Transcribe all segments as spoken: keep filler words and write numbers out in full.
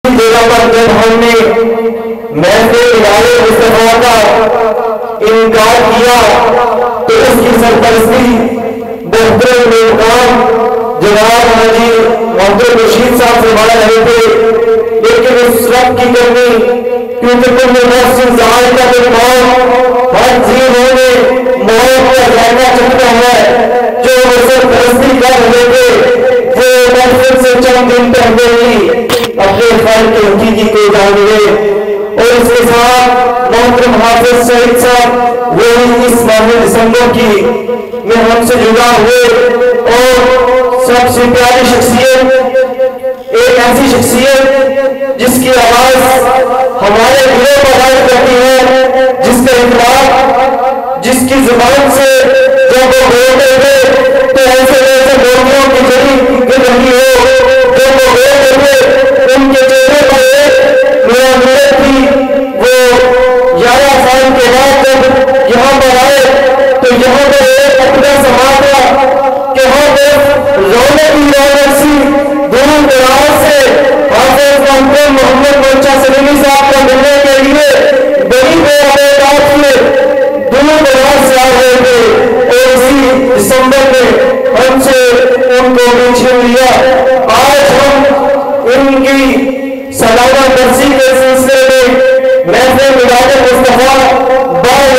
جگہ پر جب ہم نے محفل ادارے مصطفیٰ کا انکار کیا تو اس کی سرپرستی محترم مقام جناب حاجی محمد رشید صاحب سے بڑھ رہے تھے، لیکن اس رب کی کرنی کیونکہ تم نے محسن ظاہر کا موت ہر جیو نے موت کا ذائقہ چکھا ہے، جو سر پرستی کر رہے تھے وہ محفل سے چند دن پہلے ہی اپنے خیر کے حقیقی کو جان گئے، اور اس کے ساتھ محترم حافظ سعید صاحب وہ اس ماہ دسمبر کی میں ہم سے جڑا ہوئے، اور سب سے پیاری شخصیت ایک ایسی شخصیت جس کی آواز ہمارے دلوں پر غالب کرتی ہے، جس کا اطلاق جس کی زبان سے جب وہ بولتے تھے تو ایسے ایسے بولیوں کی جڑی گر رہی ہو، جب وہ بولتے تھے ان کے چہرے پر ایک میرا میرے تھی، وہ گیارہ سال کے بعد جب یہاں پر آئے تو یہاں پر ایک اپنا سماتا کہ ہاں بس رونے کی رونق سی دونوں دراز سے حافظ محمد محمد مرچہ سلیمی صاحب کا ملنے کے لیے بڑی بے آباد سے دونوں دراز سے آ رہے تھے، اور اسی دسمبر میں ہم سے ان کو بھی چھین لیا۔ آج ہم ان کی سالانہ برسی کے سلسلے میں محفل میلاد مصطفیٰ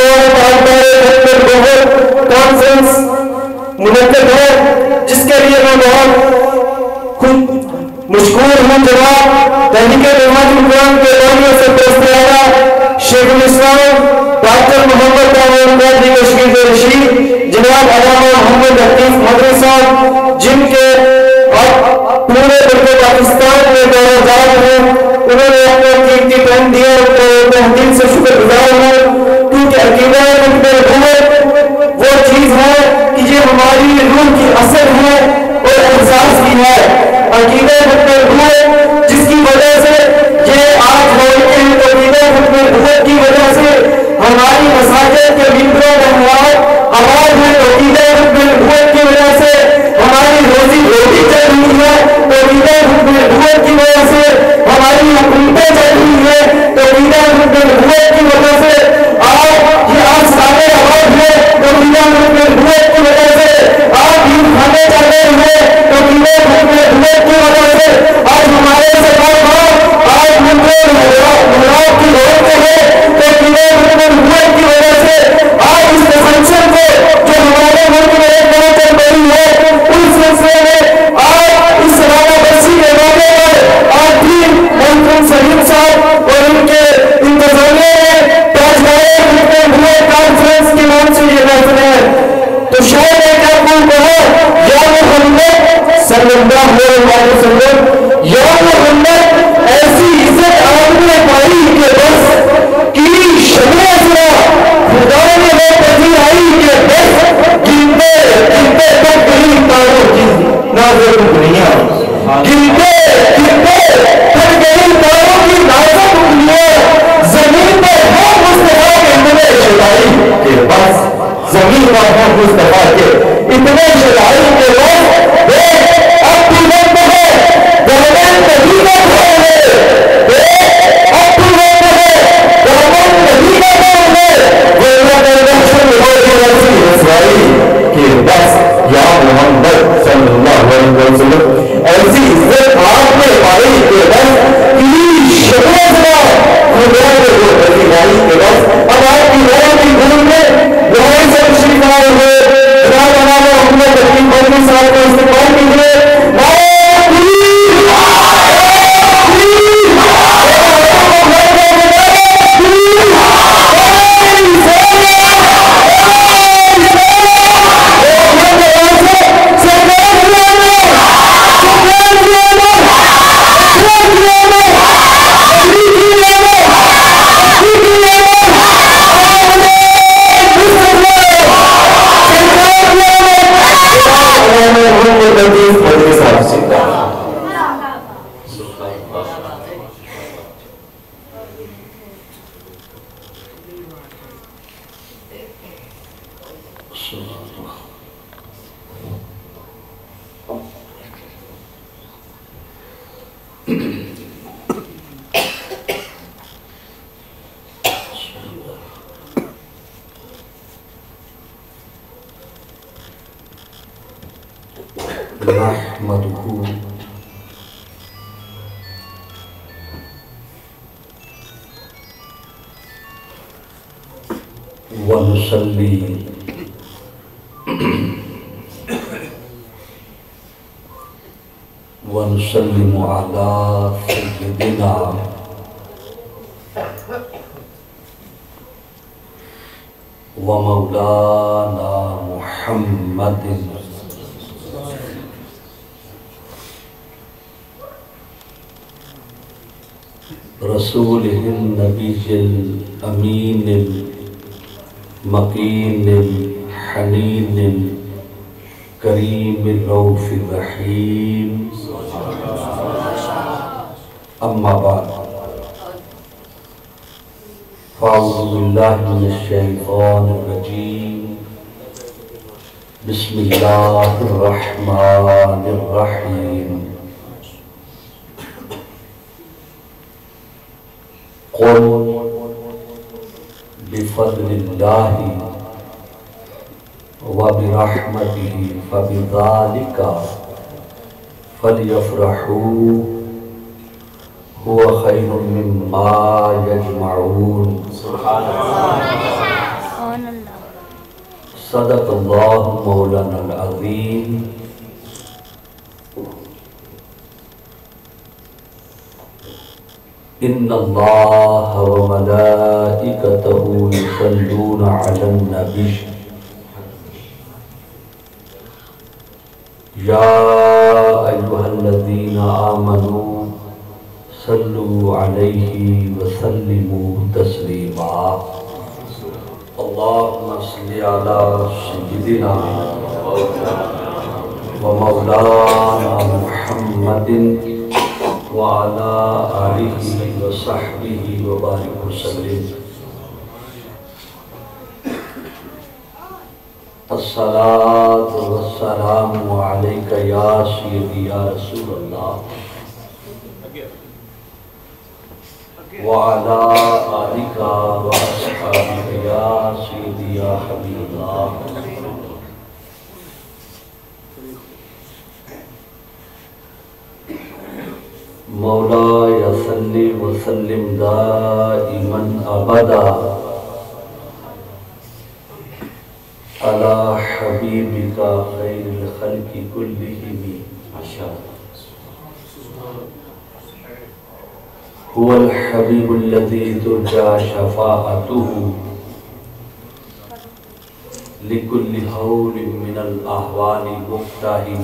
کانفرنس منعقد ہے، جس کے لیے میں بہت خود مشکور ہوں جناب تحریک نہج القرآن کے بانیوں سے پرستیارہ شیخ الاسلام ڈاکٹر محمد طاہر قادری کشمیر رشید جناب علامہ محمد حفیظ مدری صاحب، جن کے اب پورے ملک پاکستان میں دورہ جات ہیں، انہوں نے اپنا قیمتی ٹائم دیا تو تحدید سے شکر گزار ہوں، کیونکہ عقیدہ مقدر وہ چیز ہے کہ یہ ہماری روح کی اثر ہے اور احساس بھی ہے، عقیدہ مقدر جس کی وجہ سے یہ آج ہوتے ہیں، تو عقیدہ مقدر کی وجہ سے ہماری مساجد کے ممبروں میں آواز ہے، تو عقیدہ مقدر کی وجہ سے ہماری روزی روٹی چل رہی ہے، تو عقیدہ مقدر کی وجہ سے ہماری حکومتیں چل رہی ہے، تو عقیدہ مقدر کی نحمده ونصلي ونسلم على سيدنا ومولانا محمد رسوله النبي الأمين المكين الحنين الكريم الرؤوف الرحيم أما بعد فأعوذ بالله من الشيطان الرجيم بسم الله الرحمن الرحيم قل بفضل الله وبرحمته فبذلك فليفرحوا هو خير مما يجمعون سبحان الله صدق الله مولانا العظيم إن الله وملائكته يصلون على النبي يا أيها الذين آمنوا صلوا عليه وسلموا تسليما اللهم صل على سيدنا ومولانا محمد وعلى آله وصحبه وبارك وسلم الصلاة والسلام عليك يا سيدي يا رسول الله وعلى آلك وأصحابك يا سيدي يا حبيب الله مولاي صل وسلم دائما أبدا على حبيبك خير الخلق كلهم هو الحبيب الذي ترجى شفاعته لكل هول من الأهوال مقتحم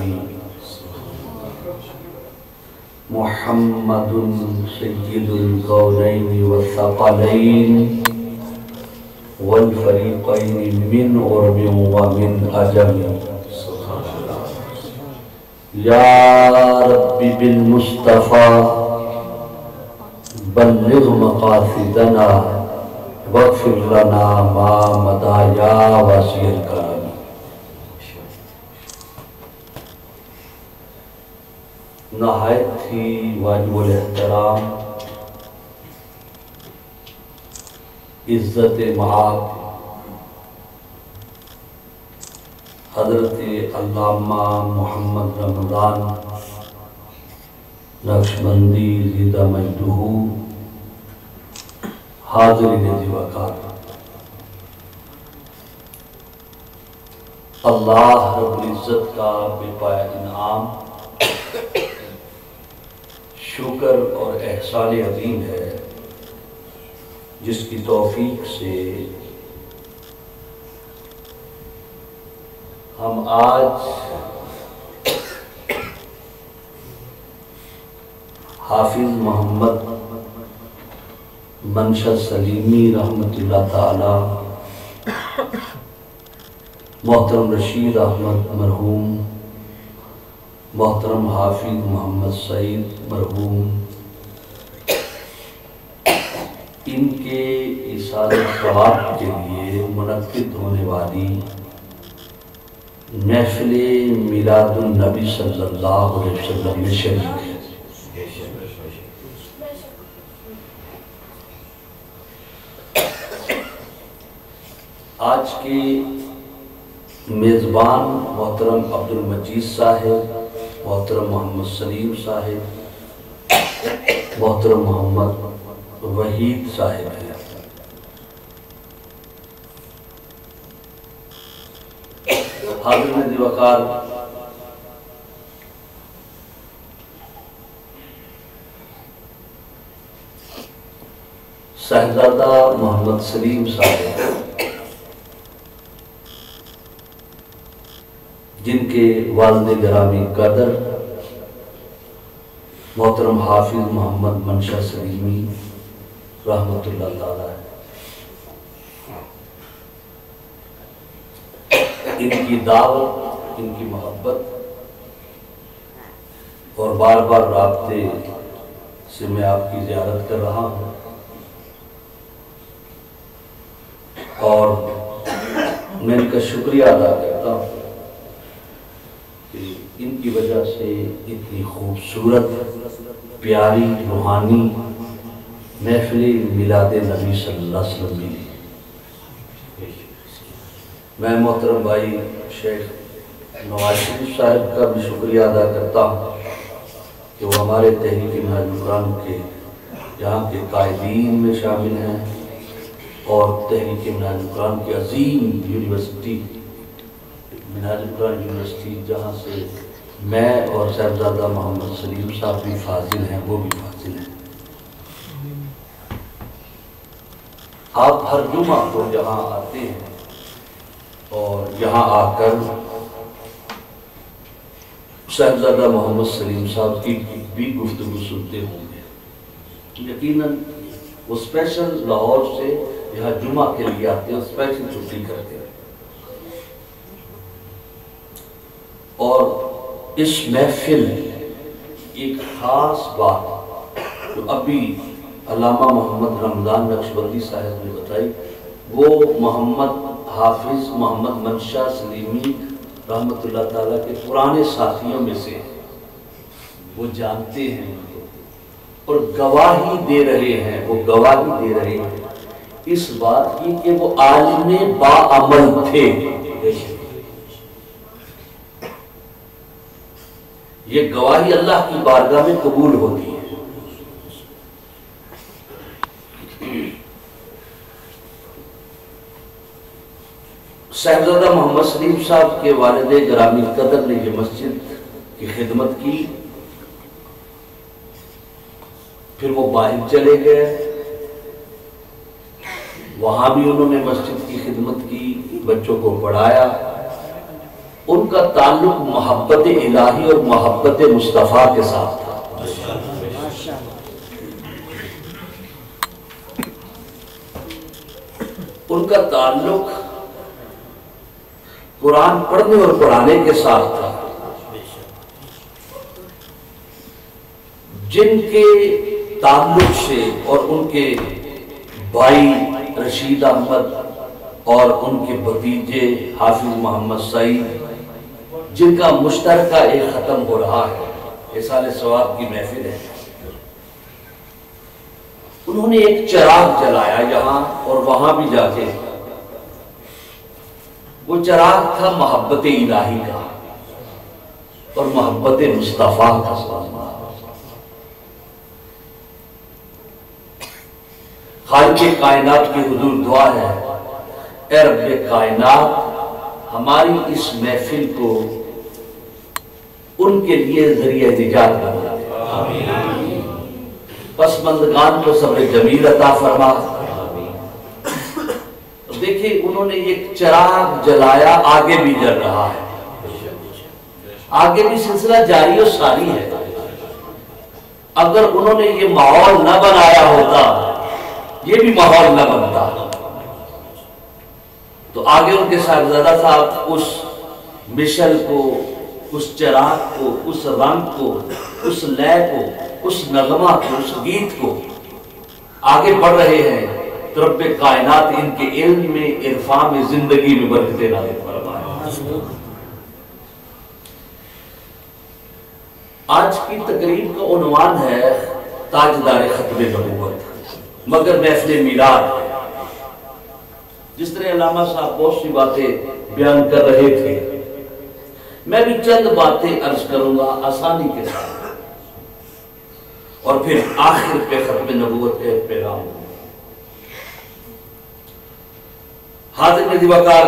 محمد سيد الكونين والثقلين والفريقين من عرب ومن عجم يا رب بالمصطفى بلغ مقاصدنا واغفر لنا ما مضى يا واسع الكرم نہایت ہی واجب الاحترام عزت مآب حضرت علامہ محمد رمضان نقشبندی زندہ مجدہ حاضرین وقار اللہ رب العزت کا بے پایہ انعام شکر اور احسان عظیم ہے جس کی توفیق سے ہم آج حافظ محمد منشا سلیمی رحمت اللہ تعالی محترم رشید احمد مرحوم محترم حافظ محمد سعید مرحوم ان کے ایصال ثواب کے لیے منعقد ہونے والی محفل میلاد النبی صلی اللہ علیہ وسلم میں شریک ہے۔ آج کے میزبان محترم عبد المجید صاحب محترم محمد سلیم صاحب، محترم محمد وحید صاحب ہیں۔ حاضرین دیوکار، صاحبزادہ محمد سلیم صاحب جن کے والد گرامی قدر محترم حافظ محمد منشا سلیمی رحمت اللہ تعالی، ان کی دعوت، ان کی محبت اور بار بار رابطے سے میں آپ کی زیارت کر رہا ہوں، اور میں ان کا شکریہ ادا کرتا ہوں کہ ان کی وجہ سے اتنی خوبصورت، پیاری، روحانی محفل میلاد نبی صلی اللہ علیہ وسلم ملی۔ میں محترم بھائی شیخ نواز شریف صاحب کا بھی شکریہ ادا کرتا ہوں کہ وہ ہمارے تحریک منہاج القرآن کے یہاں کے قائدین میں شامل ہیں، اور تحریک منہاج القرآن کی عظیم یونیورسٹی منہاج القرآن یونیورسٹی جہاں سے میں اور صاحبزادہ محمد سلیم صاحب بھی فاضل ہیں، وہ بھی فاضل ہیں۔ آپ ہر جمعہ کو یہاں آتے ہیں اور یہاں آ کر صاحبزادہ محمد سلیم صاحب کی بھی گفتگو سنتے ہوں گے۔ یقیناً وہ اسپیشل لاہور سے یہاں جمعہ کے لیے آتے ہیں، اسپیشل چھٹی کرتے ہیں، اور اس محفل ایک خاص بات جو ابھی علامہ محمد رمضان نقشبندی صاحب نے بتائی، وہ محمد حافظ محمد منشا سلیمی رحمت اللہ تعالیٰ کے پرانے ساتھیوں میں سے وہ جانتے ہیں اور گواہی دے رہے ہیں، وہ گواہی دے رہے ہیں اس بات کی کہ وہ عالم باعمل تھے۔ یہ گواہی اللہ کی بارگاہ میں قبول ہوتی ہے۔ صاحبزادہ محمد سلیم صاحب کے والد گرامی قدر نے یہ مسجد کی خدمت کی، پھر وہ باہر چلے گئے، وہاں بھی انہوں نے مسجد کی خدمت کی، بچوں کو پڑھایا۔ ان کا تعلق محبت الہی اور محبت مصطفیٰ کے ساتھ تھا۔ ان کا تعلق قرآن پڑھنے اور پڑھانے کے ساتھ تھا۔ جن کے تعلق سے اور ان کے بھائی رشید احمد اور ان کے بھتیجے حافظ محمد سعید، جن کا مشترکہ ایک ختم ہو رہا ہے، احسان ثواب کی محفل ہے، انہوں نے ایک چراغ جلایا یہاں اور وہاں بھی جا کے۔ وہ چراغ تھا محبت الہی کا اور محبت مصطفیٰ کا۔ خالق کائنات کی حضور دعا ہے، اے رب کائنات ہماری اس محفل کو ان کے لیے ذریعہ نجات بنا دے، پسماندگان کو صبر جمیل عطا فرما۔ دیکھیں انہوں نے ایک چراغ جلایا، آگے بھی جل رہا ہے، آگے بھی سلسلہ جاری و ساری ہے۔ اگر انہوں نے یہ ماحول نہ بنایا ہوتا، یہ بھی ماحول نہ بنتا، تو آگے ان کے صاحبزادہ صاحب اس مشل کو، اس چراغ کو، اس رنگ کو، اس لے کو، اس نغمہ کو، اس گیت کو آگے بڑھ رہے ہیں۔ رب کائنات ان کے علم میں، عرفان میں، زندگی میں برکتیں نازل فرمائے۔ آج کی تقریب کا عنوان ہے تاجدار ختم نبوت، مگر محفل میلاد ہے۔ جس طرح علامہ صاحب بہت سی باتیں بیان کر رہے تھے میں بھی چند باتیں عرض کروں گا آسانی کے ساتھ، اور پھر آخر پہ ختم نبوت کا ایک پیغام ہوگا۔ حاضر ندی وقار،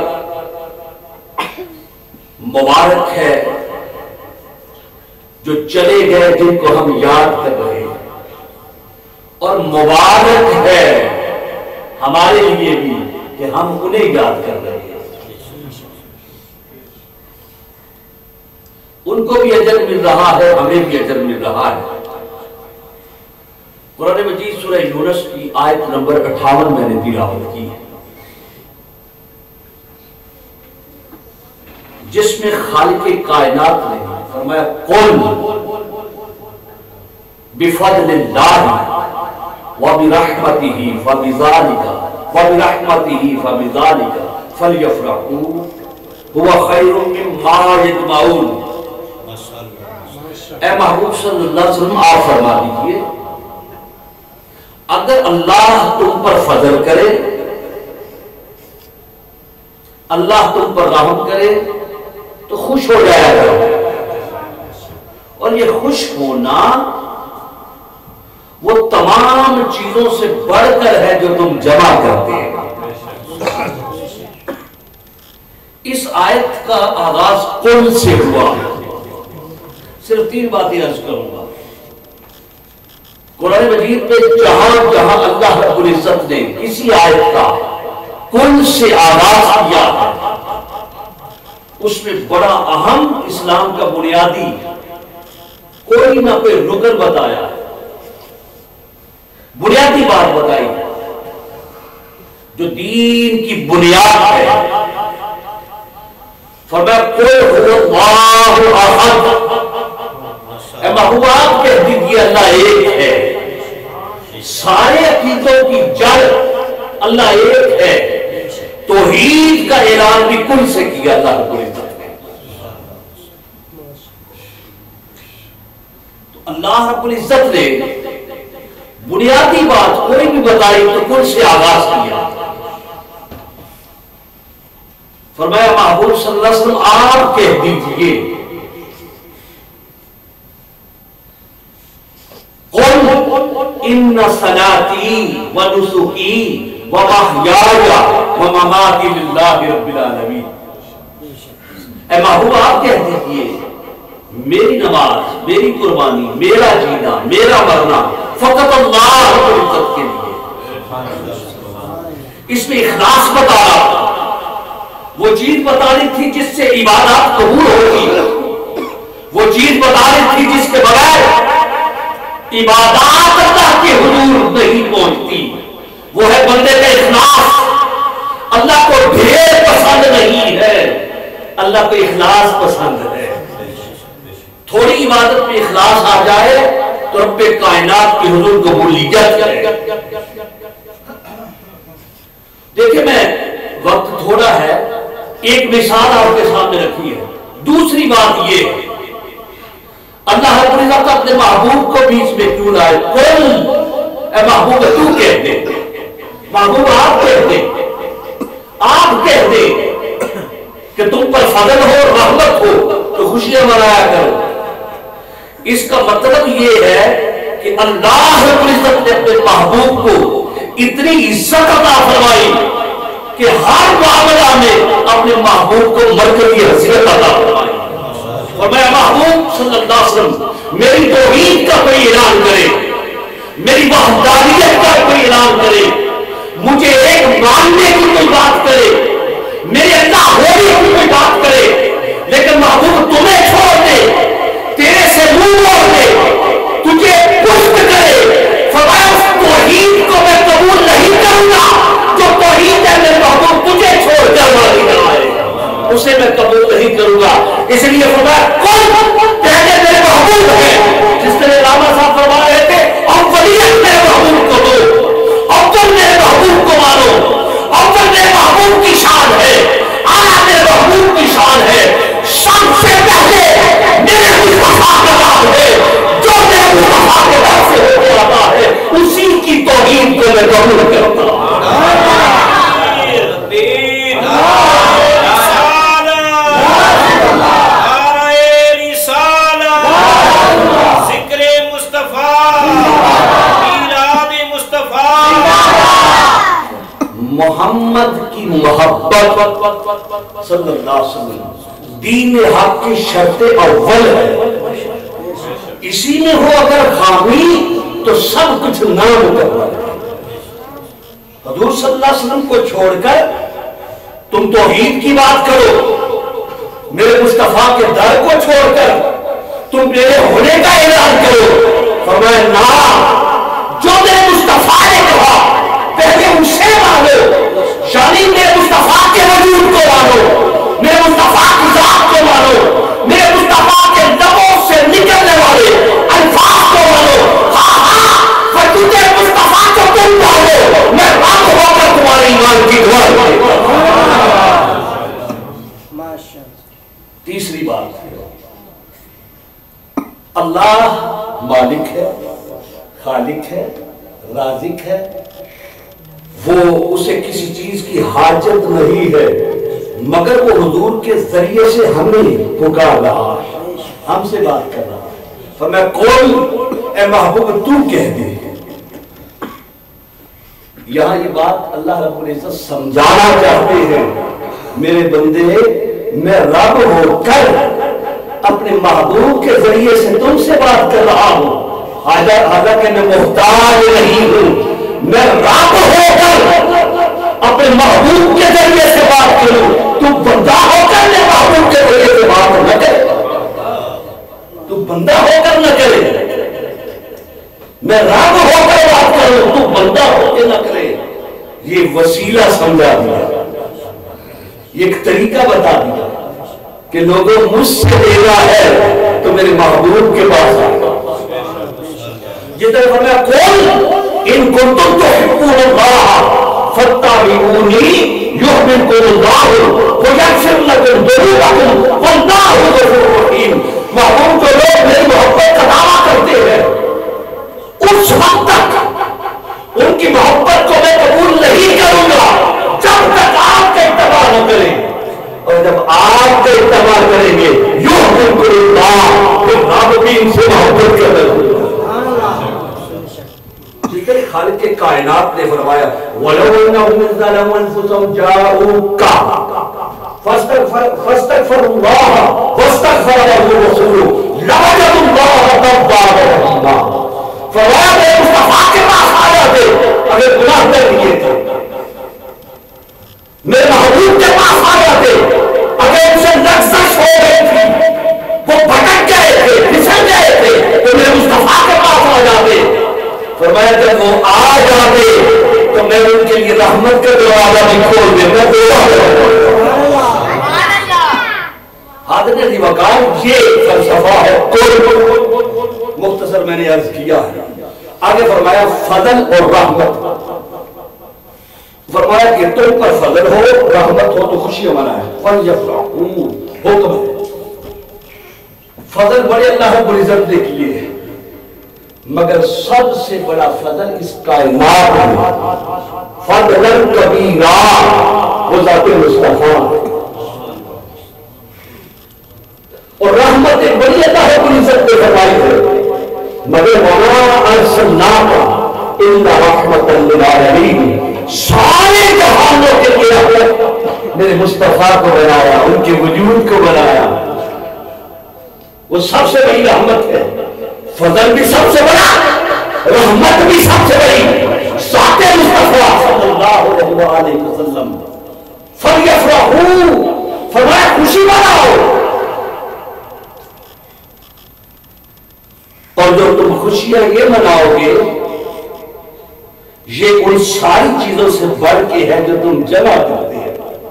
مبارک ہے جو چلے گئے جن کو ہم یاد کر رہے ہیں، اور مبارک ہے ہمارے لیے بھی کہ ہم انہیں یاد کر رہے ہیں۔ ان کو بھی اجر مل رہا ہے، ہمیں بھی اجر مل رہا ہے۔ قرآن مجید سورہ یونس کی آیت نمبر اٹھاون میں نے تلاوت کی ہے، جس میں خالق کائنات نے فرمایا قل بفضل اللہ وبرحمتہ فبذلک وبرحمتہ فبذلک فلیفرحوا هو خیر مما یجمعون۔ اے محبوب صلی اللہ علیہ وسلم آپ فرما دیجئے، اگر اللہ تم پر فضل کرے، اللہ تم پر رحم کرے تو خوش ہو جایا کرو، اور یہ خوش ہونا وہ تمام چیزوں سے بڑھ کر ہے جو تم جمع کرتے ہیں۔ اس آیت کا آغاز قل سے ہوا۔ صرف تین باتیں عرض کروں گا۔ قرآن مجید میں جہاں جہاں اللہ رب العزت نے کسی آیت کا قل سے آغاز کیا ہے، اس میں بڑا اہم اسلام کا بنیادی کوئی نہ کوئی رکن بتایا ہے، بنیادی بات بتائی ہے جو دین کی بنیاد ہے۔ فرمایا قل هو اللہ احد، اے محبوب آپ کہہ دیجیے اللہ ایک ہے۔ سارے عقیدوں کی جڑ اللہ ایک ہے۔ توحید کا اعلان بھی کل سے کیا اللہ رب العزت نے۔ تو اللہ رب العزت نے بنیادی بات کوئی بھی بتائی تو کل سے آغاز کیا۔ فرمایا محبوب صلی اللہ علیہ وسلم آپ کہہ دیجئے قل ان صلاتی ونسکی ومحیایا ومماتی للہ رب العالمین۔ اے محبوب آپ کہہ دیجئے میری نماز، میری قربانی، میرا جینا، میرا مرنا فقط اللہ رب العزت کے لیے۔ اس میں اخلاص بتا رہا، وہ چیز بتانی تھی جس سے عبادات قبول ہوتی، وہ چیز بتانی تھی جس کے بغیر عبادات اللہ کے حضور نہیں پہنچتی، وہ ہے بندے کا اخلاص۔ اللہ کو ڈھیر پسند نہیں ہے، اللہ کو اخلاص پسند ہے۔ تھوڑی عبادت میں اخلاص آ جائے تو رب کائنات کے حضور قبولیت ہے۔ دیکھیں میں وقت تھوڑا ہے، ایک مثال آپ کے سامنے رکھی ہے۔ دوسری بات یہ اللہ رب العزت اپنے محبوب کو بیچ میں کیوں لائے؟ قل اے محبوب تو کہہ دے، محبوب آپ کہہ دے، آپ کہہ دے کہ تم پر فضل ہو، رحمت ہو تو خوشیاں منایا کرو۔ اس کا مطلب یہ ہے کہ اللہ رب العزت نے اپنے محبوب کو اتنی عزت عطا فرمائی کہ ہر معاملہ میں اپنے محبوب کو مرکزی حیثیت عطا فرمائی۔ اور میں محبوب صلی اللہ علیہ وسلم میری توحید کا کوئی اعلان کرے، میری وحدانیت کا کوئی اعلان کرے، مجھے ایک ماننے کی کوئی بات کرے، میرے اللہ ہونے کی کوئی بات کرے، لیکن محبوب تمہیں چھوڑ دے، تیرے سے منہ موڑ دے، تجھے پشت کرے، فرمایا اس توحید کو میں قبول نہیں کروں گا جو توحید ہے میرے محبوب تجھے چھوڑ کر والی نہ آئے، اسے میں قبول نہیں کروں گا۔ اس لیے فرمایا کون کہتے میرے محبوب ہے، جس طرح راما صاحب فرما رہے تھے اولیت میرے محبوب کو دو، اول میرے محبوب کو مانو، اول میرے محبوب کی شان ہے، آنا میرے محبوب کی شان ہے، سب سے پہلے میرے مصطفیٰ کا نام ہے، جو میرے مصطفیٰ کے نام سے ہو جاتا ہے اسی کی توحید کو میں قبول کرتا ہوں۔ محمد کی محبت صلی اللہ علیہ وسلم دین حق کی شرط اول ہے. اسی میں ہو اگر خامی تو سب کچھ نام کرنا ہے. حضور صلی اللہ علیہ وسلم کو چھوڑ کر تم توحید کی بات کرو, میرے مصطفیٰ کے در کو چھوڑ کر تم میرے ہونے کا اعلان کرو. فرمایا نا, جو میرے مصطفیٰ نے کہا پہلے اسے مانو, یعنی میرے مصطفیٰ کے وجود کو مانو, میرے مصطفیٰ کی ذات کو مانو, میرے مصطفیٰ کے لبوں سے نکلنے والے الفاظ کو مانو. ہاں ہاں پر تجھے مصطفیٰ کو تم مانو, میں رب ہو کر تمہارے ایمان کی دعا کروں. تیسری بات, اللہ مالک ہے, خالق ہے, رازق ہے, وہ اسے کسی چیز کی حاجت نہیں ہے, مگر وہ حضور کے ذریعے سے ہمیں پکار رہا ہے, ہم سے بات کر رہا ہے. فرمایا قل اے محبوب تو کہہ دے. یہاں یہ بات اللہ رب العزت سمجھانا چاہتے ہیں, میرے بندے میں رب ہو کر اپنے محبوب کے ذریعے سے تم سے بات کر رہا ہوں, حالانکہ میں محتاج نہیں ہوں. میں رب ہو کر اپنے محبوب کے ذریعے سے بات کروں, تو بندہ ہو کر میں محبوب کے ذریعے سے بات نہ کرے, تو بندہ ہو کر نہ کرے. میں رب ہو کر بات کروں, تو بندہ ہو کے نہ کرے. یہ وسیلہ سمجھا دیا, ایک طریقہ بتا دیا کہ لوگوں مجھ سے لینا ہے تو میرے محبوب کے پاس آئے. جدھر فرمایا قل ان کنتم تحبون اللہ فاتبعونی یحببکم اللہ ویغفر لکم ذنوبکم واللہ غفور رحیم. محبوب جو لوگ میری محبت کا دعویٰ کرتے ہیں اس وقت تک ان کی محبت کو میں قبول نہیں کروں گا جب تک آپ کا اتباع نہ کریں, اور جب آپ کا اتباع کریں گے یحببکم اللہ, پھر رب بھی ان سے محبت کرنے لگے. جتنے خالق کے کائنات نے فرمایا وَلَوْ أَنَّهُمْ ظَلَمُوا أَنفُسَهُمْ جَاءُوكَ فَاسْتَغْفَرُوا اللَّهَ وَاسْتَغْفَرَ لَهُمُ الرَّسُولُ لَوَجَدُوا اللَّهَ تَوَّابًا رَحِيمًا. فرمایا میرے مصطفیٰ کے پاس آ جاتے اگر گناہ کر لیے تھے, میرے محبوب کے پاس آ جاتے اگر ان سے لغزش ہو گئی تھی, وہ بھٹک گئے تھے, پھسل گئے تھے, تو میرے مصطفیٰ کے پاس آ جاتے. فرمایا جب وہ آ جاتے تو میں ان کے لیے رحمت کا دروازہ بھی کھول دیتا. حاضر وقار یہ فلسفہ ہے. مختصر میں نے عرض کیا ہے. آگے فرمایا فضل اور رحمت. فرمایا کہ تم پر فضل ہو, رحمت ہو تو خوشی منائے. فَلْيَفْرَحُوا حکم ہے. فضل بڑے اللہ رب العزت نے کیے ہیں, مگر سب سے بڑا فضل اس کائنات میں فضل کبیرہ وہ ذات مصطفیٰ, اور رحمت ایک بڑی اللہ رب العزت نے فرمائی ہے, مگر وَمَا أَرْسَلْنَاكَ إِلَّا رَحْمَةً لِلْعَالَمِينَ. سارے جہانوں کے لیے میرے مصطفیٰ کو بنایا, ان کے وجود کو بنایا. وہ سب سے بڑی رحمت ہے. فضل بھی سب سے بڑا, رحمت بھی سب سے بڑی. ذات مصطفیٰ صلی اللہ علیہ وسلم. فَلْيَفْرَحُوا فرمایا خوشی مناؤ, اور جو تم خوشیاں یہ مناؤ گے یہ ان ساری چیزوں سے بڑھ کے ہے جو تم جمع کرتے ہیں.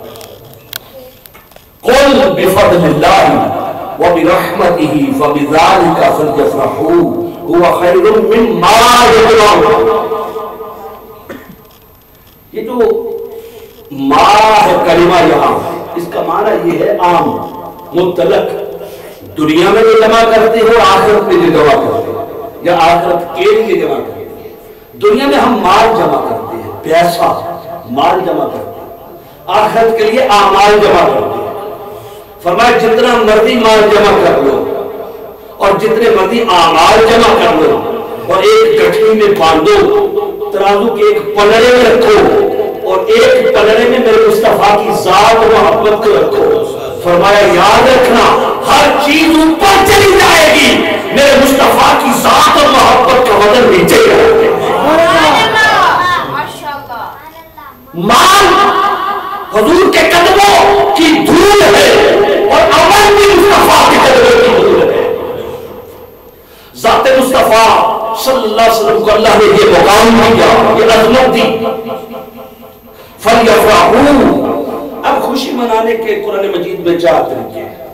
قُلْ بِفَضْلِ اللَّهِ وَبِرَحْمَتِهِ فَبِذَلِكَ فَلْيَفْرَحُوا هُوَ خَيْرٌ مِّمَّا يَجْمَعُونَ. یہ جو ما ہے کلمہ یہاں, اس کا معنی یہ ہے عام, مطلق. دنیا میں جو جمع کرتے ہو آخرت میں جو جمع کرتے ہیں, یا آخرت کے لیے جمع کرتے ہیں. دنیا میں ہم مال جمع کرتے ہیں, پیسہ مال جمع کرتے ہیں, آخرت کے لیے اعمال جمع کرتے ہیں. فرمایا جتنا مرضی مال جمع کر لو اور جتنے مرضی اعمال جمع کر لو اور ایک گٹھی میں باندھو, ترازو کے ایک پلڑے میں رکھو اور ایک پلڑے میں میرے مصطفیٰ کی ذات و محبت کو رکھو. فرمایا یاد رکھنا ہر چیز اوپر چلی جائے گی، میرے مصطفیٰ کی ذات اور محبت کا وزن نیچے جائے گا. مال حضور کے قدموں کی دھول ہے اور عمل بھی مصطفیٰ کے قدموں کی دھول ہے. ذات مصطفیٰ صلی اللہ علیہ وسلم کو اللہ نے یہ مقام دیا، یہ عظمت دی. فَلْيَفْرَحُوا. اب خوشی منانے کے قرآن مجید میں چار طریقے ہیں،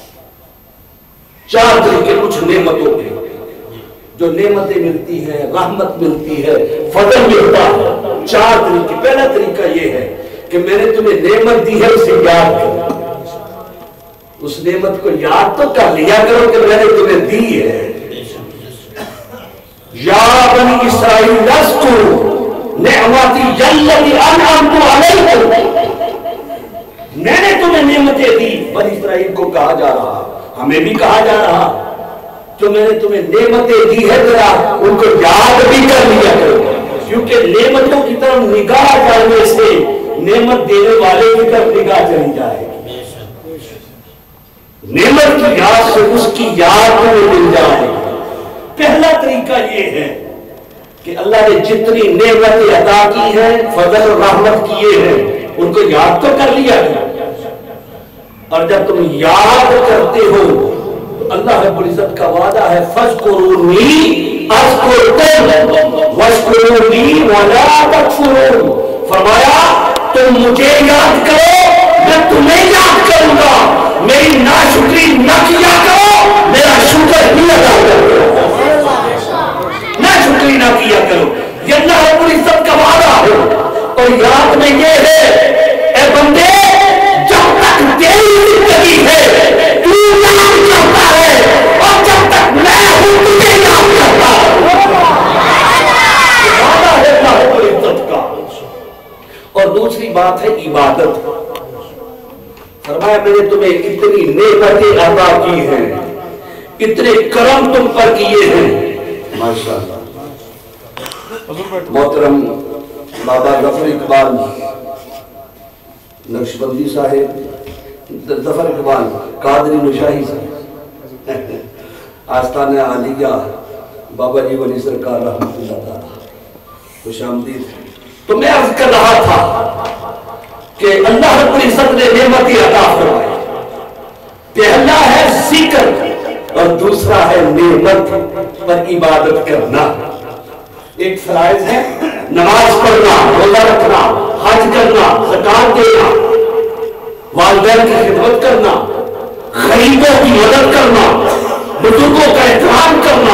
چار طریقے کچھ نعمتوں کے، جو نعمتیں ملتی ہیں، رحمت ملتی ہے، فضل ملتا ہے. چار طریقے. پہلا طریقہ یہ ہے کہ میں نے تمہیں نعمت دی ہے، اسے یاد کرو. اس نعمت کو یاد تو کر لیا کرو کہ میں نے تمہیں دی ہے. یا بنی اسرائیل اذکروا نعمتی التی انعمت علیکم. میں نے تمہیں نعمتیں دی. بنی اسرائیل کو کہا جا رہا، ہمیں بھی کہا جا رہا، جو میں نے تمہیں نعمتیں دی ہے ذرا ان کو یاد بھی کر لیا کرو. کیونکہ نعمتوں کی طرف نگاہ جانے سے نعمت دینے والے کی طرف نگاہ چلی جائے گی. نعمت کی یاد سے اس کی یاد تمہیں مل جائے گی. پہلا طریقہ یہ ہے کہ اللہ نے جتنی نعمتیں عطا کی ہیں، فضل و رحمت کیے ہیں، ان کو یاد تو کر لیا گیا. اور جب تم یاد کرتے ہو تو اللہ رب العزت کا وعدہ ہے فَاذْكُرُونِي أَذْكُرْكُمْ وَاشْكُرُوا وَلَا تَكْفُرُونَ. فرمایا تم مجھے یاد کرو، میں تمہیں یاد کروں گا. میری ناشکری نہ کیا کرو، میرا شکر بھی ادا کرو. ناشکری نہ کیا کرو، یہ اللہ رب العزت کا وعدہ ہے. اور یاد میں یہ ہے اے بندے، جب تک تیری زندگی ہے تو یاد کرتا ہے، اور جب تک میں ہوں تجھے یاد کرتا ہوں. وعدہ ہے اللہ رب العزت کا. اور دوسری بات ہے عبادت. فرمایا میں نے تمہیں اتنی نعمتیں عطا کی ہیں، اتنے کرم تم پر کیے ہیں. ماشاءاللہ. محترم بابا ظفر اقبال نقشبندی صاحب، ظفر اقبال قادری نشاہی صاحب، آستانہ عالیہ بابا جی ولی سرکار رحمت اللہ تعالی، خوش آمدید. تو میں عرض کر رہا تھا کہ اللہ رب العزت نے نعمتیں عطا فرمائی. پہلا ہے ذکر اور دوسرا ہے نعمت پر عبادت کرنا. ایک فرائض ہے نماز پڑھنا، روزہ رکھنا، حج کرنا، زکات دینا، والدین کی خدمت کرنا، غریبوں کی مدد کرنا، بزرگوں کا احترام کرنا.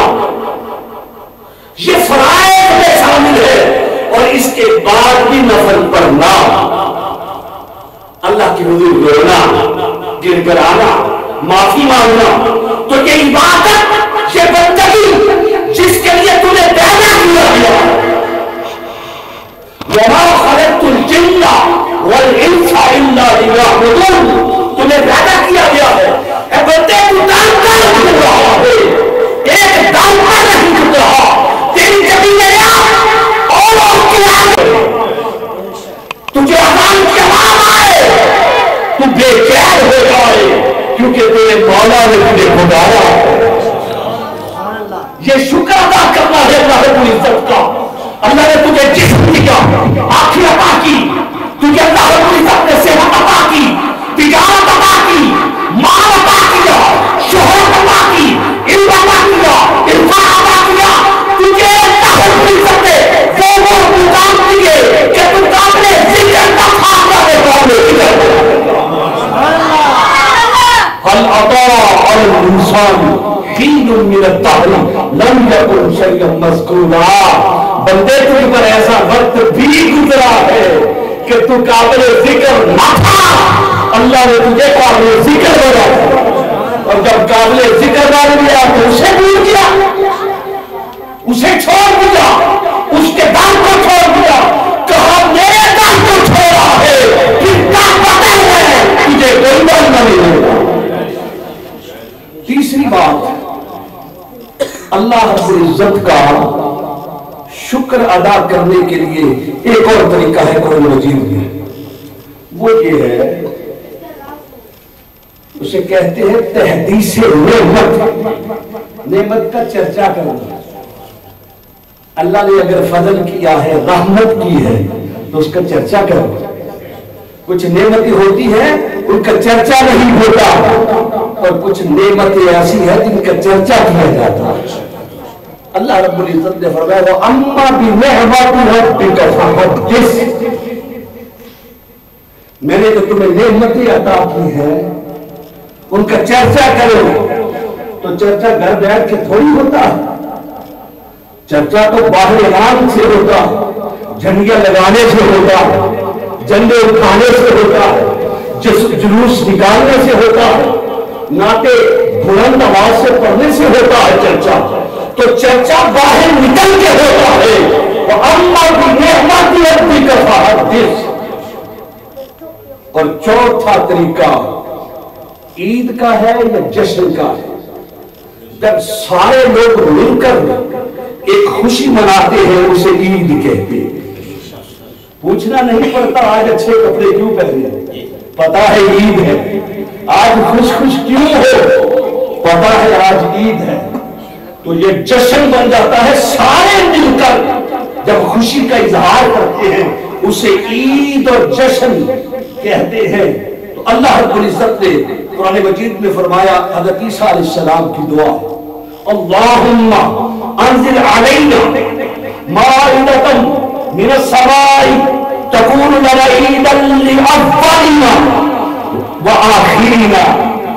یہ فرائض میں شامل ہے. اور اس کے بعد بھی نفل پڑھنا، اللہ کی حضور رونا، گر گرانا، معافی مانگنا. تو یہ عبادت، یہ بندگی جس کے لیے تم نے پیدا کیا گیا. وَمَا خَلَقْتُ الْجِنَّ وَالْإِنسَ إِلَّا لِيَعْبُدُونِ. تمہیں پیدا کیا گیا ہے. اے بندے تو دم کر جھک رہا ہے، ایک دم پر نہیں جھک رہا. تیری کبھی میرا اور اور کیا تجھے اذان کی آواز آئے تو بے چین ہو جائے، کیونکہ تیرے مولا نے تجھے پکارا. یہ شکر ادا کرنا ہے اللہ رب العزت کا. اللہ نے تجھے جسم دیا، آنکھیں عطا کی، تجھے اللہ رب العزت نے صحت عطا کی، تجارت عطا کی، مال عطا کیا، شہرت عطا کی، علم عطا کیا، عرفان عطا کیا. تجھے اللہ رب العزت نے وہ وہ مقام دیے کہ تو قابل ذکر کا خاصہ ہے. قابل ذکر هل أطاع الإنسان حين من الدهر لم يكن شيئا مذكورا. بندے تجھ پر ایسا وقت بھی گزرا ہے کہ تو قابل ذکر نہ تھا، اللہ نے تجھے قابل ذکر بنا. اور جب قابل ذکر بن گیا تو اسے بھول گیا، اسے چھوڑ دیا، اس کے دم کو چھوڑ دیا. کہا میرے دم کو چھوڑا ہے، پھر کیا پتہ ہے تجھے کوئی دم نہیں ہوگا. تیسری بات، اللہ رب العزت کا شکر شکر ادا کرنے کے لیے ایک اور طریقہ ہے قرآن مجید میں، وہ یہ ہے، اسے کہتے ہیں تحدیث نعمت، نعمت کا چرچا کرنا۔ اللہ نے اگر فضل کیا ہے، رحمت کی ہے، تو اس کا چرچا کرو۔ کچھ نعمتیں ہوتی ہیں ان کا چرچا نہیں ہوتا، اور کچھ نعمتیں ایسی ہیں جن کا چرچا کیا جاتا ہے۔ اللہ رب العزت نے فرمایا وَأَمَّا بِنِعْمَةِ رَبِّكَ فَحَدِّثْ، میں نے جو تمہیں نعمتیں عطا کی ہیں ان کا چرچا کرو۔ تو چرچا گھر بیٹھ کے تھوڑی ہوتا ہے، چرچا تو باہر اعلان سے ہوتا، جھنڈیاں لگانے سے ہوتا، جھنڈے اٹھانے سے ہوتا، جلوس نکالنے سے ہوتا، نعتیں بلند آواز سے پڑھنے سے ہوتا ہے چرچا۔ تو چرچا باہر نکل کے ہوتا ہے۔ وَأَمَّا بِنِعْمَةِ رَبِّكَ فَحَدِّثْ۔ اور چوتھا طریقہ عید کا ہے یا جشن کا ہے، جب سارے لوگ مل کر ایک خوشی مناتے ہیں اسے عید کہتے ہیں۔ پوچھنا نہیں پڑتا آج اچھے کپڑے کیوں پہنے، پتا ہے عید ہے۔ آج خوش خوش کیوں ہو، پتا ہے آج عید ہے۔ تو یہ جشن بن جاتا ہے، سارے مل کر جب خوشی کا اظہار کرتے ہیں اسے عید اور جشن کہتے ہیں۔ تو اللہ رب العزت نے قرآن مجید میں فرمایا، حضرت عیسیٰ علیہ السلام کی دعا، اللہم انزل علینا مائدۃ من السماء تکون لنا عیدا لأولنا وآخرنا۔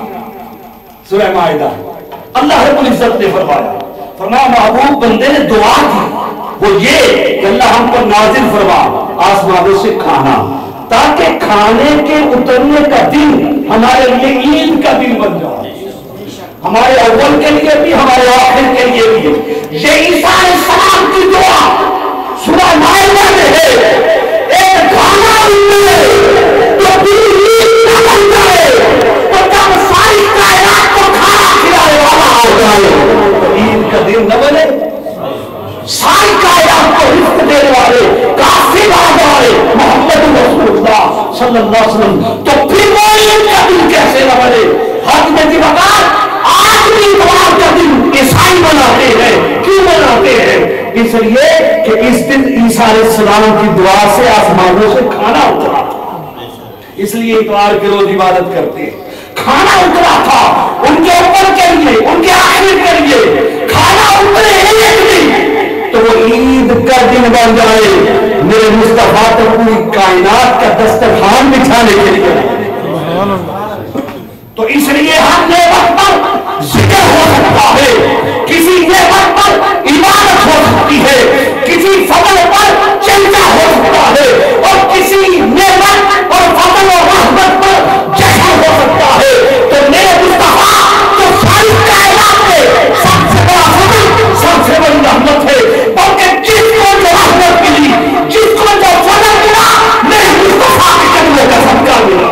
سورہ مائدہ۔ اللہ رب العزت نے فرمایا فرمایا محبوب بندے نے دعا کی، وہ یہ کہ اللہ ہم پر نازل فرما آسمانوں سے کھانا، تاکہ کھانے کے اترنے کا دن ہمارے لیے عید کا دن بن جائے، ہمارے اول کے لیے بھی ہمارے آخر کے لیے بھی۔ یہ عیسیٰ علیہ السلام کی دعا سورہ مائدہ میں ہے، ایک کھانا اترے تو دن عید کا بن جائے، تو جب ساری کائنات کو کھانا کھلانے والا ہو جائے تو عید کا دن نہ بنے، ساری کائنات کو رزق دینے والے قاسم آ جائے محمد رسول اللہ صلی اللہ علیہ وسلم، تو پھر وہ عید کا دن کیسے نہ بنے؟ حج میں کی وقت آج بھی اتوار کا دن عیسائی مناتے ہیں، کیوں مناتے ہیں؟ اس لیے کہ اس دن عیسیٰ علیہ السلام کی دعا سے آسمانوں سے کھانا اترا تھا، اس لیے اتوار کے روز عبادت کرتے ہیں۔ کھانا اترا تھا ان کے اوپر کے لیے، ان کے آخر کے لیے، کھانا اترے ایک دن تو وہ عید کا دن بن جائے، میرے مصطفیٰ تو پوری کائنات کا دسترخوان بچھانے کے لیے۔ تو اس لیے ہر نعمت پر ذکر ہو سکتا ہے، کسی نعمت پر عبادت ہو سکتی ہے، کسی فضل پر چرچا ہو سکتا ہے، اور کسی نعمت اور فضل اور رحمت پر جشن ہو سکتا ہے۔ تو میرے مصطفیٰ تو ساری کائنات میں سب سے بڑا فضل، سب سے بڑی رحمت ہے، بلکہ جس کو جو رحمت ملی، جس کو جو فضل ملا، میرے مصطفیٰ کے قدموں کا صدقہ ملا۔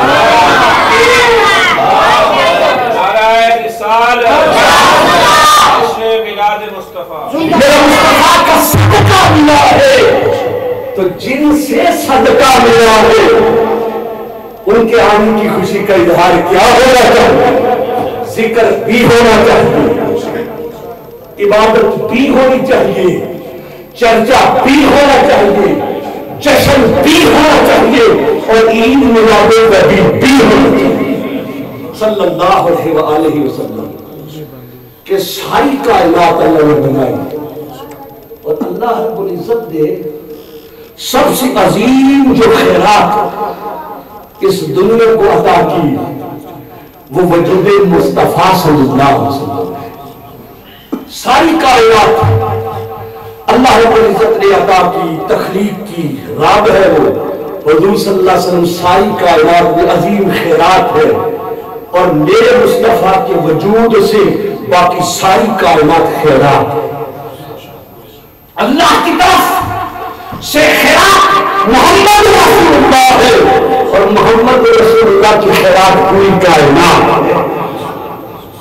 میرا مصطفیٰ کا صدقہ ملا ہے، تو جن سے صدقہ ملا ہے ان کے آنے کی خوشی کا اظہار کیا ہونا چاہیے؟ ذکر بھی ہونا چاہیے، عبادت بھی ہونی چاہیے، چرچا بھی ہونا چاہیے، جشن بھی ہونا چاہیے، اور عید میلاد النبی بھی ہونا چاہیے صلی اللہ علیہ وآلہ وسلم، کہ ساری کائنات اللہ نے بنائی، اور اللہ رب العزت نے سب سے عظیم جو خیرات اس دنیا کو عطا کی وہ وجود مصطفیٰ صلی اللہ علیہ وسلم ہے۔ ساری کائنات اللہ رب العزت نے عطا کی، تخلیق کی، رب ہے وہ حضور صلی اللہ علیہ وسلم، ساری کائنات میں عظیم خیرات ہے، اور میرے مصطفیٰ کے وجود سے باقی ساری کائنات خیرات ہے۔ اللہ کی طرف سے خیرات محمد رسول اللہ ہے، اور محمد رسول اللہ کی خیرات پوری کائنات ہے۔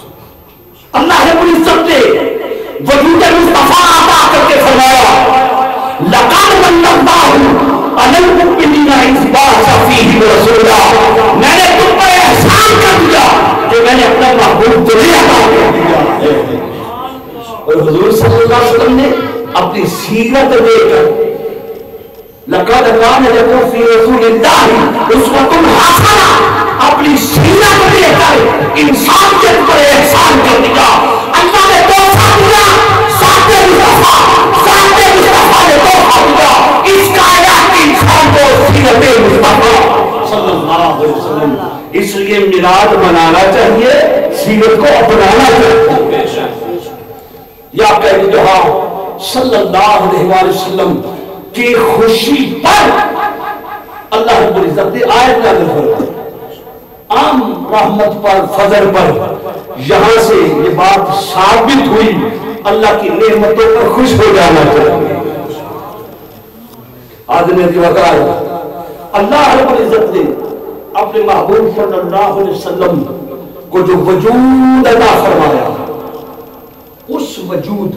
اللہ رب العزت نے وجود مصطفیٰ عطا کر کے فرمایا سیرت دے کر لقد کان لکم فی رسول اللہ اسوۃ حسنہ اپنی سیرت دے کر انسانیت پر احسان کر دیا. اللہ نے تحفہ دیا ذات مصطفیٰ ذات مصطفیٰ نے تحفہ دیا اس کائنات کے انسان کو سیرت مصطفیٰ صلی اللہ علیہ وسلم. اس لیے میلاد منانا چاہیے, سیرت کو اپنانا چاہیے. یا کہہ دو ہاں صلی اللہ علیہ وآلہ وسلم کی خوشی پر اللہ رب العزت نے آیت نازل فرمائی. عام رحمت پر فضل پر یہاں سے یہ بات ثابت ہوئی اللہ کی نعمتوں پر خوش ہو جانا چاہیے. آدمی کی وقار اللہ رب العزت نے اپنے محبوب صلی اللہ علیہ وسلم کو جو وجود عطا فرمایا, اس وجود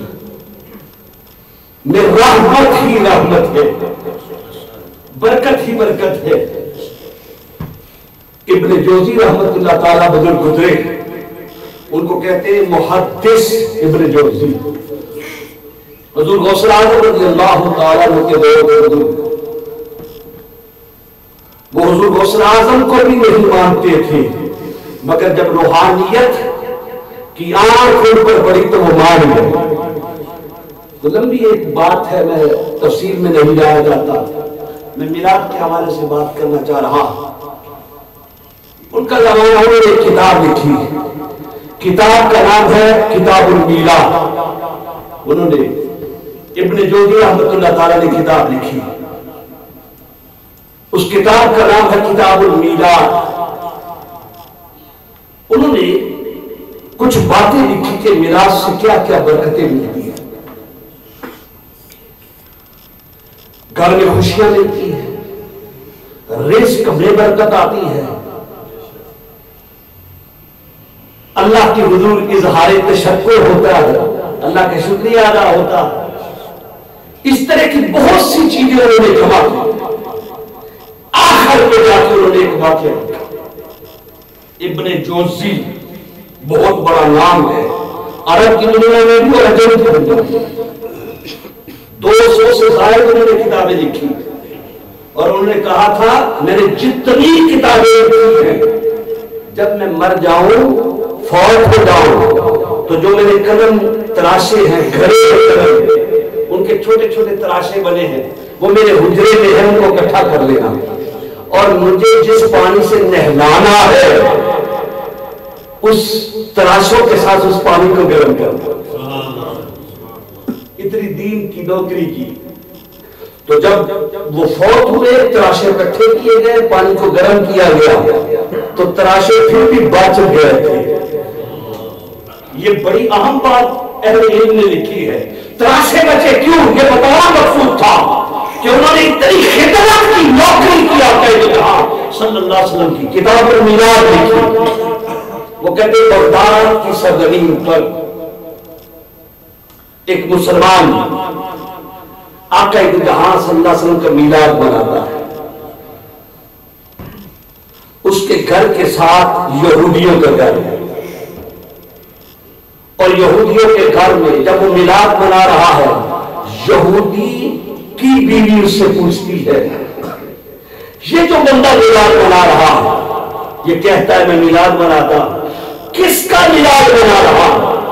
میں رحمت ہی رحمت ہے, برکت ہی برکت ہے. ابن جوزی رحمت اللہ تعالیٰ بزرگ گزرے, ان کو کہتے ہیں محدث ابن جوزی. حضور غوث اعظم رضی اللہ تعالیٰ عنہ کے دور کے بزرگ, وہ حضور غوث اعظم کو بھی نہیں مانتے تھے, مگر جب روحانیت کی آنکھ ان پر پڑی تو وہ مان گئے. تو لمبی ایک بات ہے, میں تفصیل میں نہیں جایا جاتا, میں میلاد کے حوالے سے بات کرنا چاہ رہا. ان کا زمانہ انہوں نے ایک کتاب لکھی, کتاب کا نام ہے کتاب المیلاد. انہوں نے ابن جوزی رحمۃ اللہ تعالیٰ نے کتاب لکھی, اس کتاب کا نام ہے کتاب المیلاد. انہوں نے کچھ باتیں لکھی کہ میراث سے کیا کیا برکتیں ملتی ہیں, گھر میں خوشیاں ملتی ہیں, رزق میں برکت آتی ہے, اللہ کی حضور اظہار تشکر ہوتا ہے, اللہ کا شکریہ ادا ہوتا ہے. اس طرح کی بہت سی چیزیں انہوں نے جمع کی. آخر پہ جا کے انہوں نے ایک واقعہ لکھا. ابن جوزی بہت بڑا نام ہے عرب کی دنیا میں بھی اور عجم کی دنیا میں. دو سو سے زائد انہوں نے کتابیں لکھی, اور انہوں نے کہا تھا میں نے جتنی کتابیں لکھی ہیں, جب میں مر جاؤں فوت ہو جاؤں تو جو میں نے قلم تراشے ہیں, گھڑے قلم ان کے چھوٹے چھوٹے تراشے بنے ہیں, وہ میرے حجرے میں ہیں, ان کو اکٹھا کر لینا, اور مجھے جس پانی سے نہلانا ہے اس تراشوں کے ساتھ اس پانی کو گرم کرنا. اتنی دین کی نوکری کی. تو جب وہ فوت ہوئے, تراشے اکٹھے کیے گئے, پانی کو گرم کیا گیا, تو تراشے پھر بھی بچ گئے تھے. یہ بڑی اہم بات اہل علم نے لکھی ہے. تراشے بچے کیوں؟ یہ بتانا مقصود تھا کہ انہوں نے اتنی خدمت کی نوکری کیا کہ کہا صلی اللہ علیہ وسلم کی کتاب المیلاد لکھی. وہ کہتے ہیں بغداد کی سرزمین پر ایک مسلمان آقا دو جہاں صلی اللہ علیہ وسلم کا میلاد مناتا ہے. اس کے گھر کے ساتھ یہودیوں کا گھر ہے, اور یہودیوں کے گھر میں جب وہ میلاد منا رہا ہے, یہودی کی بیوی اس سے پوچھتی ہے یہ جو بندہ میلاد منا رہا ہے یہ کہتا ہے میں میلاد مناتا, کس کا میلاد منا رہا؟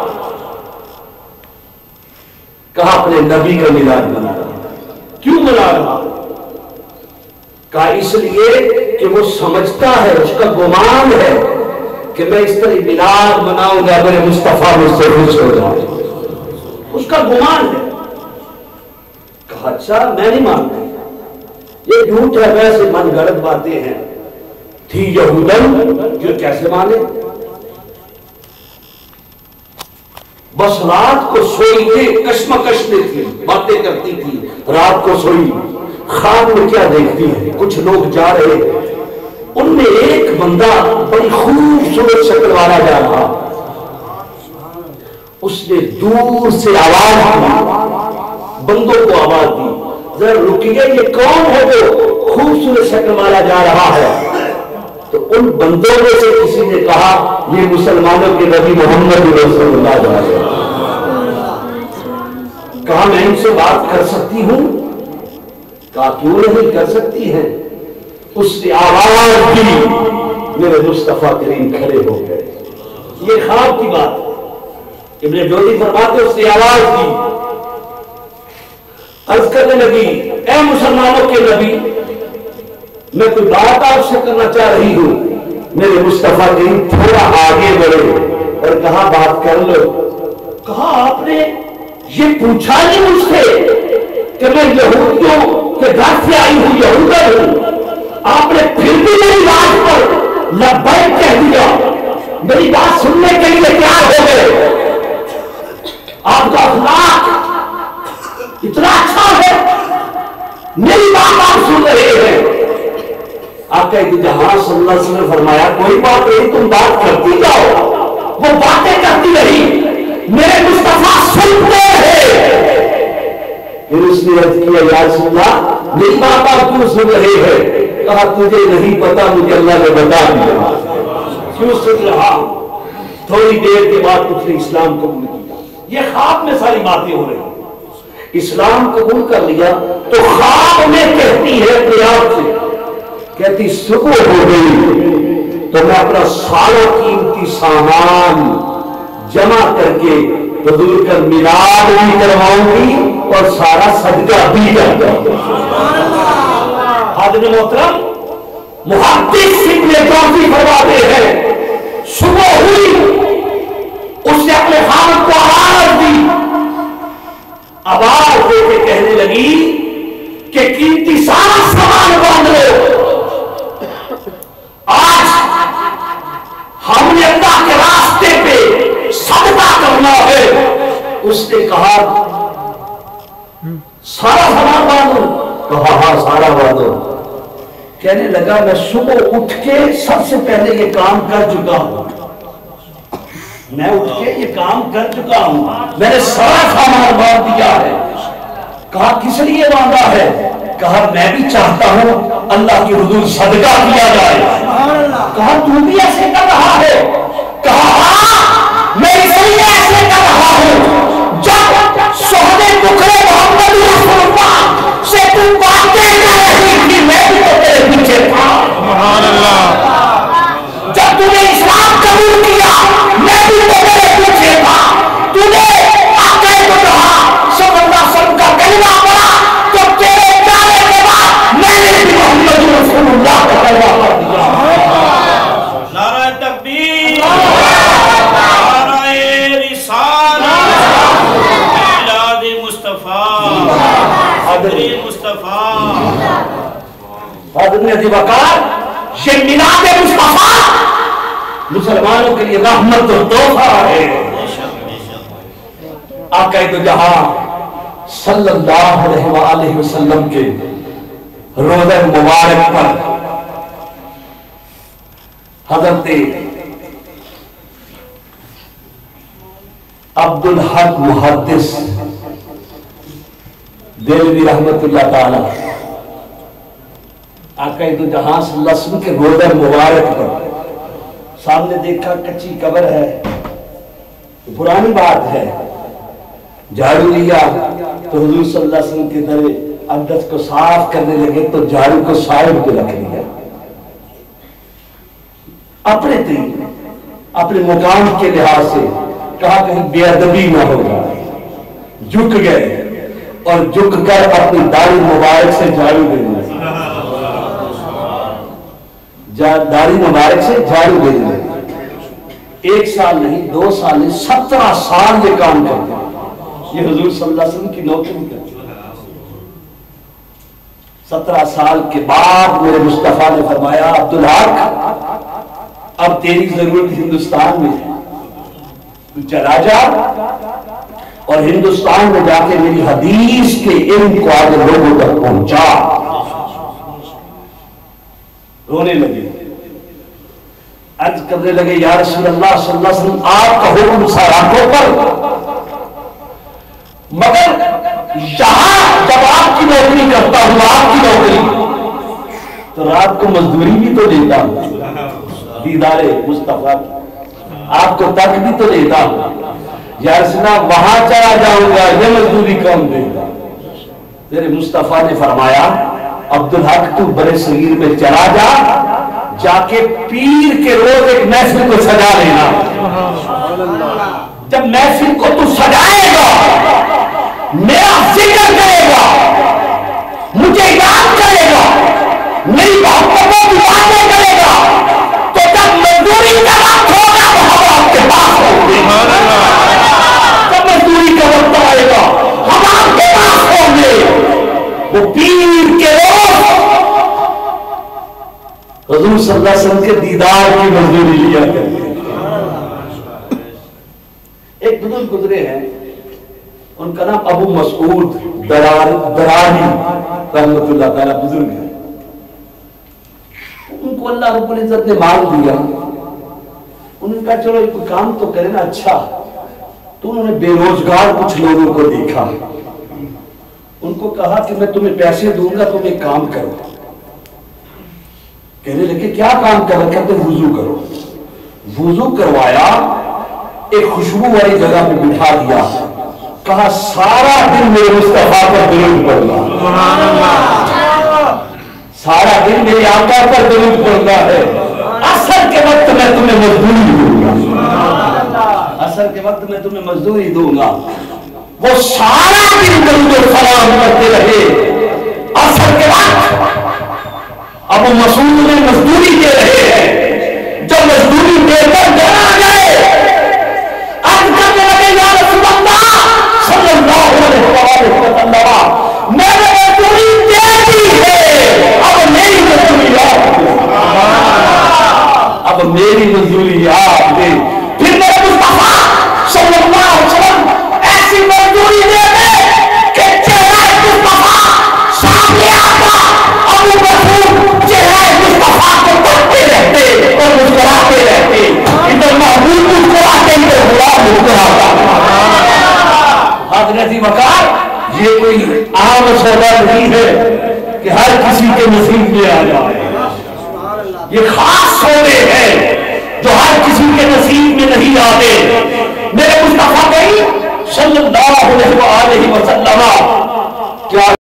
کہا اپنے نبی کا میلاد منا رہا. کیوں منا رہا؟ کہا اس لیے کہ وہ سمجھتا ہے, اس کا گمان ہے کہ میں اس طرح میلاد مناؤں گا میرے مصطفیٰ مجھ سے خوش ہو جائے. اس کا گمان ہے. کہا اچھا میں نہیں مانتا, یہ جھوٹ ہے, ویسے من گڑت باتیں ہیں. تھی یہودن جو کیسے مانے؟ بس رات کو سوئی تھی, کشمکش میں تھی, باتیں کرتی تھی, رات کو سوئی, خواب میں کیا دیکھتی ہے, کچھ لوگ جا رہے, ان میں ایک بندہ بڑی خوبصورت شکل والا جا رہا. اس نے دور سے آواز دی, بندوں کو آواز دی, ذرا رکیے یہ کون ہے جو خوبصورت شکل والا جا رہا ہے؟ تو ان بندوں میں سے کسی نے کہا یہ مسلمانوں کے نبی محمد رسول اللہ علیہ وسلم. کہا میں ان سے بات کر سکتی ہوں؟ کہا کیوں نہیں کر سکتی ہے؟ اس نے آواز دی، میرے مصطفیٰ کریم کھڑے ہو گئے۔ یہ خواب کی بات ابن جوزی فرماتے اس نے آواز دی، عرض کرنے لگی اے مسلمانوں کے نبی، میں کوئی بات آپ سے کرنا چاہ رہی ہوں۔ میرے مصطفیٰ کریم تھوڑا آگے بڑھے اور کہا بات کر لو۔ کہا آپ نے یہ پوچھا نہیں مجھ سے کہ میں یہودیوں کے گھر سے آئی ہوں، یہودر ہوں، آپ نے پھر بھی میری بات پر لبیک کہہ دیا، میری بات سننے کے لیے تیار ہو گئے۔ آپ کا اخلاق اتنا اچھا ہے، میری بات آپ سن رہے ہیں۔ آقا جہاں صلی اللہ علیہ وسلم نے فرمایا کوئی بات نہیں، تم بات کرتی جاؤ۔ وہ باتیں کرتی رہی، میرے مصطفیٰ سنتے ہیں۔ پھر اس نے عرض کیا یا رسول اللہ میری بات آپ کیوں سن رہے ہیں؟ کہا تجھے نہیں پتا، مجھے اللہ نے بتا دیا۔ کیوں سن رہا؟ تھوڑی دیر کے بعد اس نے اسلام قبول کیا۔ یہ خواب میں ساری باتیں ہو رہی ہیں۔ اسلام قبول کر لیا تو خواب میں کہتی ہے اپنے آپ سے، کہتی صبح ہو گئی تو میں اپنا سارا قیمتی سامان جمع کر کے حضور کا میلاد بھی کرواؤں گی اور سارا صدقہ بھی کر دوں گی۔ حاضرین محترم، محدث ابن جوزی فرماتے ہیں صبح ہوئی، اس نے اپنے خامد کو آواز دی، آواز دے کے کہنے لگی کہ قیمتی سارا سامان باندھ لو، آج ہم نے اللہ کے راستے پہ صدقہ کرنا ہے۔ اس نے کہا سارا سامان باندھو؟ کہا ہاں سارا باندھو۔ کہنے لگا میں صبح اٹھ کے سب سے پہلے یہ کام کر چکا ہوں، میں اٹھ کے یہ کام کر چکا ہوں، میں نے سارا سامان باندھ دیا ہے۔ کہا کس لیے باندھا ہے؟ کہا میں بھی چاہتا ہوں اللہ کی حضور صدقہ کیا جائے۔ کہا تو بھی ایسے کر رہا ہے؟ کہا ہاں میں اس لیے ایسے کر رہا ہوں، جب شہدے بکرے محمد رسول اللہ سے تم باتیں کر رہی تھی میں بھی تو تیرے پیچھے تھا۔ سبحان اللہ۔ جب تم نے اسلام قبول کیا میں بھی تو تیرے پیچھے تھا، تو نے آقا کو کہا صلی اللہ علیہ وسلم کا کلمہ پڑھا تو تیرے جانے کے بعد میں نے بھی محمد رسول اللہ کا کلمہ پڑھ دیا۔ نعرہ تکبیر، نعرہ رسالت، میلاد مصطفیٰ، حضرت مصطفیٰ۔ حضرت عزیز وقار، یہ میلاد مصطفیٰ مسلمانوں کے لیے رحمت و تحفہ ہے۔ آقا دو جہاں صلی اللہ علیہ وآلہ وسلم کے روضہ مبارک پر حضرت عبدالحق محدث دہلوی رحمت اللہ تعالی آقا دو جہاں صلی اللہ علیہ وسلم کے روضہ مبارک پر سامنے دیکھا کچی قبر ہے، پرانی بات ہے، جھاڑو لیا تو حضور صلی اللہ علیہ وسلم کے در اقدس کو صاف کرنے لگے تو جھاڑو کو سائڈ پہ رکھ لیا، اپنے طریقے اپنے مقام کے لحاظ سے کہا کہیں بے ادبی نہ ہوگا، جھک گئے اور جھک کر اپنی داڑھی مبارک سے جھاڑو دے دیا، داڑھی مبارک سے جھاڑو دے دیا۔ ایک سال نہیں، دو سال نہیں، سترہ سال یہ کام کرتے ہیں، یہ حضور صلی اللہ علیہ وسلم کی نوکری کرتے ہیں۔ سترہ سال کے بعد میرے مصطفیٰ نے فرمایا عبدالحق اب تیری ضرورت ہندوستان میں ہے، تو چلا جا اور ہندوستان میں جا کے میری حدیث کے علم کو آگے لوگوں تک پہنچا۔ رونے لگے، عرض کرنے لگے یا رسول اللہ صلی اللہ علیہ وسلم آپ کا حکم سارا پر، مگر یہاں جب آپ کی نوکری کرتا ہوں آپ کی نوکری تو رات کو مزدوری بھی تو دیتا ہوں، دیدار مصطفیٰ آپ کو تک بھی تو دیتا ہوں، یا رسول اللہ وہاں چلا جاؤں گا، یہ مزدوری کون دے گا؟ میرے مصطفیٰ نے فرمایا عبدالحق تو برے صغیر میں چلا جا، جا کے پیر کے روز ایک محفل کو سجا لینا۔ جب محفل کو تو سجائے گا، میرا ذکر کرے گا، مجھے یاد کرے گا، میری محبتوں کی باتیں کرے گا، تو جب مزدوری کا وقت ہوگا وہ ہم آپ کے پاس ہوں گے۔ جب مزدوری کا وقت آئے گا ہم آپ کے پاس ہوں گے۔ وہ پیر کے روز حضور صلی اللہ علیہ وسلم کے دیدار کی مزدوری لیا کرتے۔ ایک بزرگ گزرے ہیں، ان کا نام ابو مسعود دراری رحمت اللہ تعالیٰ بزرگ ہے۔ ان کو اللہ رب العزت نے مال دیا، انہوں نے کہا چلو ایک کام تو کرے نا اچھا، تو انہوں نے بے روزگار کچھ لوگوں کو دیکھا، ان کو کہا کہ میں تمہیں پیسے دوں گا، تم ایک کام کرو۔ کہنے لگے کیا کام کرو؟ کہتے وضو کرو۔ وضو کروایا، ایک خوشبو والی جگہ پہ بٹھا دیا، کہا سارا دن میرے مصطفیٰ پر درود پڑھنا، سارا دن میرے آقا پر درود پڑھنا ہے، عصر کے وقت میں تمہیں مزدوری دوں گا، عصر کے وقت میں تمہیں مزدوری دوں گا۔ وہ سارا دن درود و سلام کرتے رہے، عصر کے وقت ابو مسعود میں مزدوری دے رہے ہیں۔ جب مزدوری دے کر گھر آ گئے، اب کرنے لگے یا رسول اللہ صلی اللہ علیہ وسلم میں نے مزدوری دے دی ہے، اب میری مزدوری آپ دے، اب میری مزدوری آپ دے۔ پھر میرے مصطفیٰ صلی اللہ علیہ وسلم ایسی مزدوری دے دے کہ چہرہ مصطفیٰ سامنے آتا، ابو مسعود چہرہ مصطفیٰ کو دیکھتے رہتے اور مسکراتے رہتے، ادھر محبوب مسکراتے ادھر غلام مسکراتا۔ حضرت وقار یہ کوئی عام سودا نہیں ہے کہ ہر کسی کے نصیب میں آ جائے، یہ خاص سودے ہیں جو ہر کسی کے نصیب میں نہیں آتے۔ میرے مصطفیٰ صلی اللہ علیہ وسلم کیا